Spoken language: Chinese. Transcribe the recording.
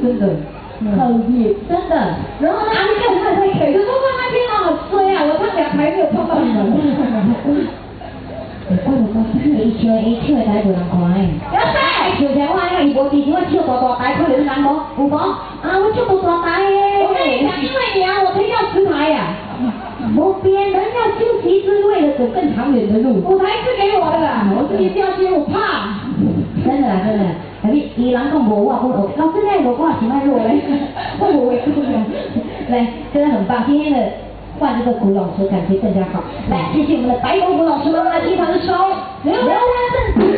真的。很热，真的。然后呢，你看他在腿，就说哇，天啊，好衰啊！我唱2排没有碰到你们。我就讲，伊唱的台无人看诶。有谁？就像我那个伊无之前我唱大台，看到人无？有无？啊，我唱大台诶。我跟你讲，因为你啊，我才要10台呀。不编，人要休息是为了走更长远的路。舞台是给我的啦，我自己要接，我怕。真的啦，真的。伊人讲无我，老师那个我喜欢我嘞，我无会讲。来，真的很棒，今天的换这个古老师感觉更加好。来，谢谢我们的白狗古老师们，来，一场的手，刘万正。